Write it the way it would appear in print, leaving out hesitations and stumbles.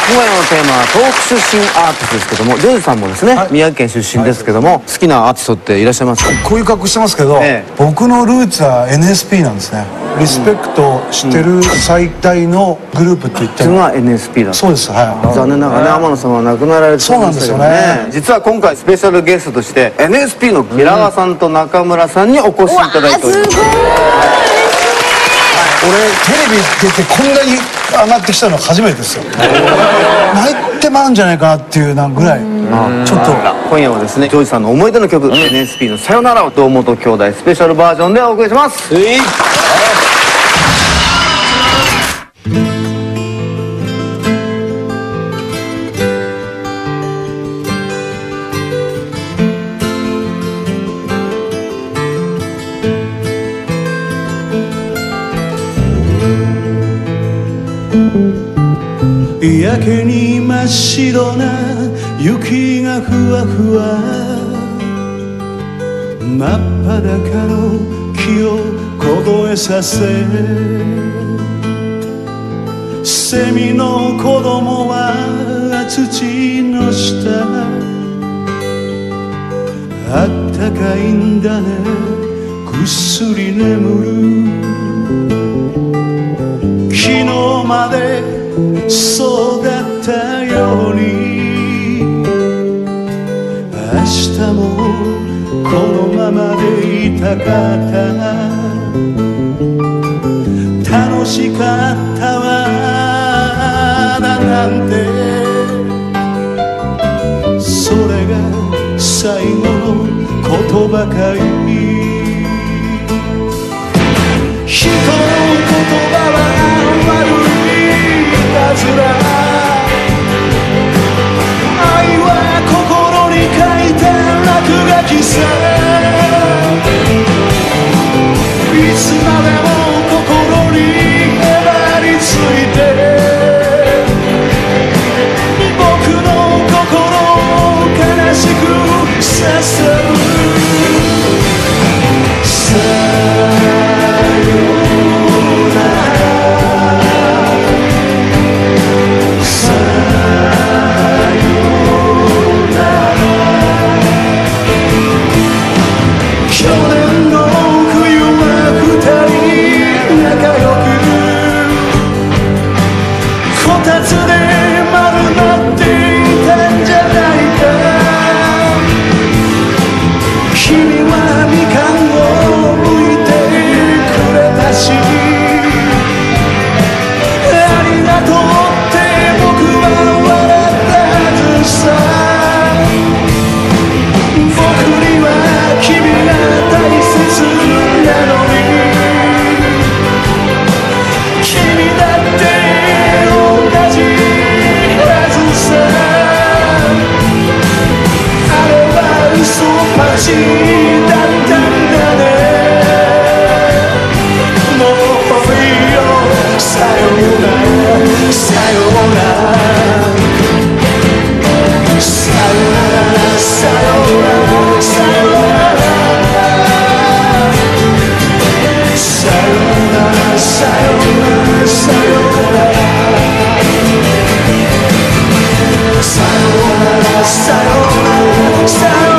今夜のテーマは東北出身アーティストですけども、ジョージさんもですね、宮城県出身ですけども、好きなアーティストっていらっしゃいますか？ こういう格好してますけど、僕のルーツは NSP なんですね。リスペクトしてる最大のグループって言っても、 それが NSP だ。 そうです。はい。 残念ながらね、天野さんは亡くなられてしまいましたけどね。実は今回スペシャルゲストとして NSP の平川さんと中村さんにお越しいただいております。 俺テレビ出てこんなに上がってきたのは初めてですよ。泣いてまうんじゃないかなっていうぐらい。ちょっと今夜はですね、ジョージさんの思い出の曲、NSP のさよならを堂本兄弟スペシャルバージョンでお送りします。 やけに真っ白な雪がふわふわ、真っ裸の木を凍えさせ、セミの子供は土の下、あったかいんだねぐっすり眠る、昨日までそうだったように明日もこのままでいたかった、楽しかったわだなんて、それが最後の言葉かい、人の言葉は悪い愛は心に書いた落書きさ、いつまでも心にへばりついて、僕の心を悲しくさせる、さよならさよなら